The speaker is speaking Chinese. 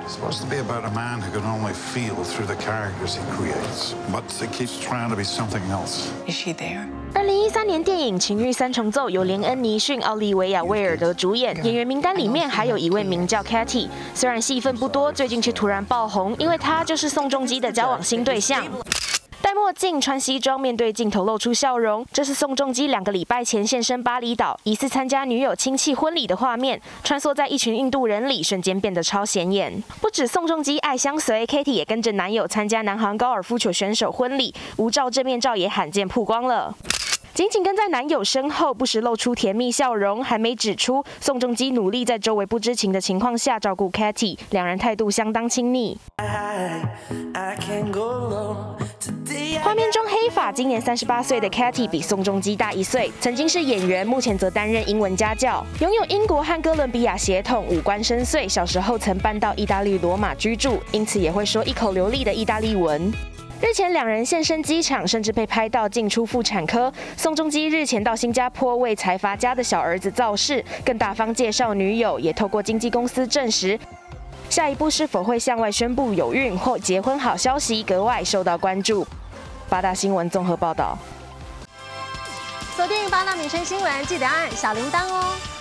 It's supposed to be about a man who can only feel through the characters he creates, but it keeps trying to be something else. Is she there? 2013年电影《情欲三重奏》由连恩·尼逊、奥利维亚·威尔德主演，演员名单里面还有一位名叫 Katy， 虽然戏份不多，最近却突然爆红，因为她就是宋仲基的交往新对象。 戴墨镜、穿西装，面对镜头露出笑容。这是宋仲基2个礼拜前现身巴厘岛，疑似参加女友亲戚婚礼的画面，穿梭在一群印度人里，瞬间变得超显眼。不止宋仲基爱相随 ，Katy 也跟着男友参加南韩高尔夫球选手婚礼，无照正面照也罕见曝光了。 紧紧跟在男友身后，不时露出甜蜜笑容，还没指出宋仲基努力在周围不知情的情况下照顾 Katy， 两人态度相当亲密。画面中黑发，今年38岁的 Katy 比宋仲基大1岁，曾经是演员，目前则担任英文家教，拥有英国和哥伦比亚血统，五官深邃。小时候曾搬到意大利罗马居住，因此也会说一口流利的意大利文。 日前，两人现身机场，甚至被拍到进出妇产科。宋仲基日前到新加坡为财阀家的小儿子造势，更大方介绍女友，也透过经纪公司证实，下一步是否会向外宣布有孕或结婚好消息，格外受到关注。八大新闻综合报道。 锁定八大民生新闻，记得按小铃铛哦。